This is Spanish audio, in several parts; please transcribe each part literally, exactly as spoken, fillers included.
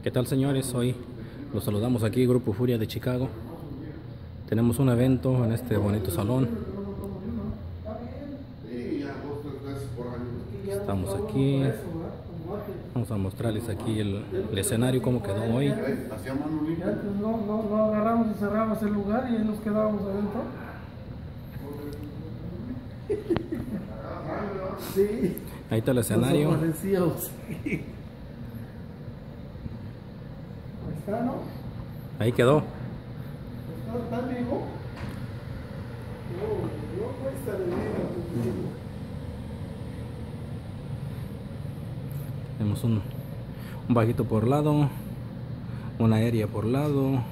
¿Qué tal, señores? Hoy los saludamos aquí, Grupo Furia de Chicago. Tenemos un evento en este bonito salón. Estamos aquí. Vamos a mostrarles aquí el, el escenario, cómo quedó hoy. Y antes no, no, no agarramos y cerramos el lugar y ahí nos quedábamos adentro. Sí. Ahí está el escenario. Nos aparecíamos. Ahí está, ¿no? Ahí quedó. ¿Está tan vivo? No, no cuesta de vida. Tenemos un, un bajito por lado, una aérea por lado.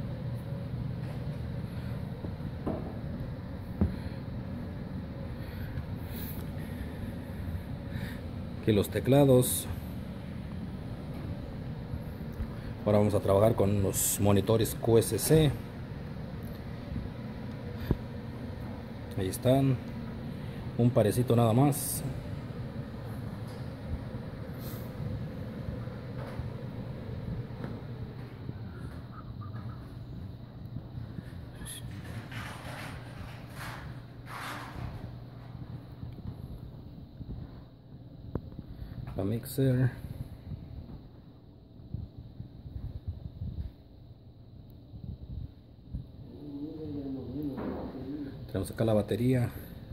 Aquí los teclados. Ahora vamos a trabajar con los monitores Q S C. Ahí están. Un parecito nada más. La mixer. Tenemos acá la batería.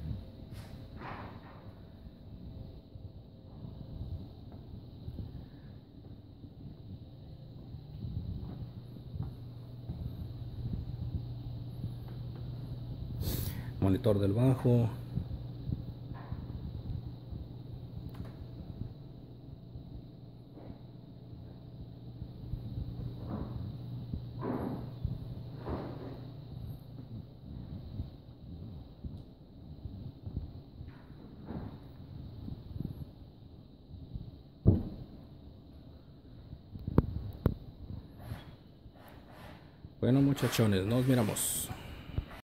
Monitor del bajo. Bueno, muchachones, nos miramos.